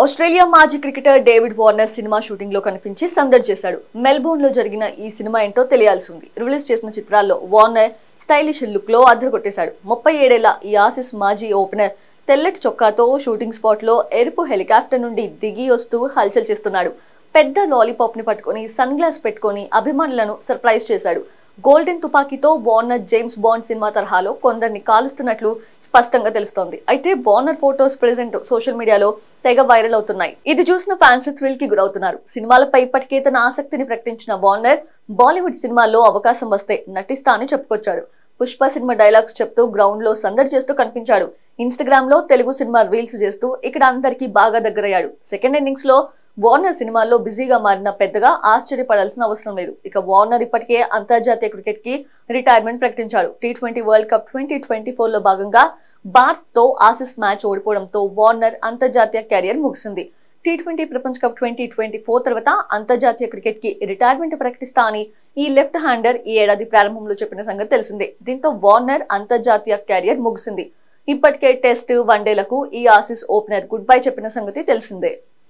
Australia మాజీ cricketer David Warner cinema shooting లో కనిపించి సందడి చేశాడు. మెల్బోర్న్ లో జరిగిన ఈ సినిమా ఏంటో తెలియాల్సి ఉంది. రిలీజ్ చేసిన చిత్రాల్లో వార్నర్ స్టైలిష్ లుక్ లో అదరగొట్టేశాడు. 37 ఏళ్ల ఈ ఆసీస్ మాజీ ఓపెనర్ తెల్లటి చొక్కాతో షూటింగ్ స్పాట్ లో ఎరుపు హెలికాప్టర్ నుండి దిగి వస్తూ హల్చల్ చేస్తున్నాడు. పెద్ద లాలీపాప్ ని పట్టుకుని సన్ గ్లాస్ పెట్టుకుని అభిమానులను సర్ప్రైజ్ చేశాడు. గోల్డెన్ తుపాకీతో వార్నర్ జేమ్స్ బాండ్ సినిమా తరహాలో కొందరిని కాలుస్తున్నట్లు స్పష్టంగా తెలుస్తోంది. అయితే వార్నర్ ఫోటోస్ ప్రెజెంట్ సోషల్ మీడియాలో తెగ వైరల్ అవుతున్నాయి. ఇది చూసిన ఫ్యాన్స్ థ్రిల్ కి గురవుతున్నారు. సినిమాలపై ఇప్పటికే తన ఆసక్తిని ప్రకటించిన వార్నర్ బాలీవుడ్ సినిమాల్లో అవకాశం వస్తే నటిస్తా అని చెప్పుకొచ్చాడు. పుష్ప సినిమా డైలాగ్స్ చెప్తూ గ్రౌండ్ లో సందడి చేస్తూ కనిపించాడు. ఇన్స్టాగ్రామ్ లో తెలుగు సినిమా రీల్స్ చేస్తూ ఇక్కడ అందరికీ బాగా దగ్గరయ్యాడు. సెకండ్ ఇన్నింగ్స్ లో వార్నర్ సినిమాల్లో బిజీగా మారిన పెద్దగా ఆశ్చర్యపడాల్సిన అవసరం లేదు. ఇక వార్నర్ ఇప్పటికే అంతర్జాతీయ క్రికెట్ కి రిటైర్మెంట్ ప్రకటించాడు. T20 వరల్డ్ కప్ 2024 లో భాగంగా భారత్ తో ఆసీస్ మ్యాచ్ ఓడిపోవడంతో వార్నర్ అంతర్జాతీయ కెరియర్ ముగిసింది. T20 ప్రపంచ కప్ 2024 తర్వాత అంతర్జాతీయ క్రికెట్ కి రిటైర్మెంట్ ప్రకటిస్తా అని ఈ లెఫ్ట్ హ్యాండర్ ఈ ఏడాది ప్రారంభంలో చెప్పిన సంగతి తెలిసిందే. దీంతో వార్నర్ అంతర్జాతీయ కెరియర్ ముగిసింది. ఇప్పటికే టెస్ట్ వన్డేలకు ఈ ఆసీస్ ఓపెనర్ గుడ్ బై చెప్పిన సంగతి తెలిసిందే.